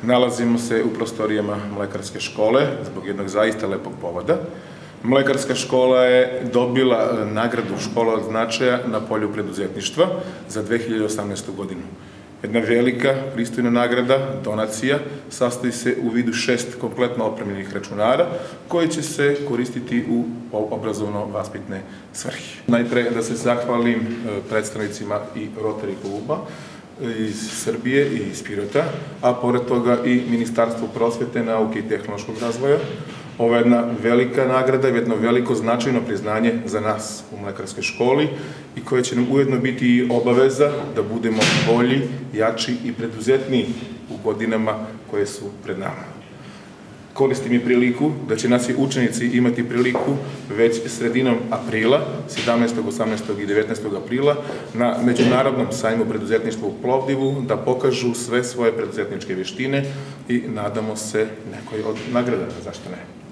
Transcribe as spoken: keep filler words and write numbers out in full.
Nalazimo se u prostorijama Mlekarske škole zbog jednog zaista lepog povoda. Mlekarska škola je dobila nagradu Škola od značaja na polju preduzetništva za dve hiljade osamnaestu. godinu. Jedna velika, pristojna nagrada, donacija, sastoji se u vidu šest kompletno opremljenih računara koji će se koristiti u obrazovno-vaspitne svrhe. Najpre da se zahvalim predstavnicima i Rotary kluba iz Srbije i iz Pirota, a pored toga i Ministarstvu prosvete, nauke i tehnološkog razvoja. Ovo je jedna velika nagrada, jedno veliko značajno priznanje za nas u Mlekarskoj školi i koje će nam ujedno biti i obaveza da budemo bolji, jači i preduzetniji u godinama koje su pred nama. Koristim i priliku da će naši učenici imati priliku već sredinom aprila, sedamnaestog, osamnaestog i devetnaestog aprila, na Međunarodnom sajmu preduzetništva u Plovdivu da pokažu sve svoje preduzetničke vještine i nadamo se nekoj od nagrada, zašto ne.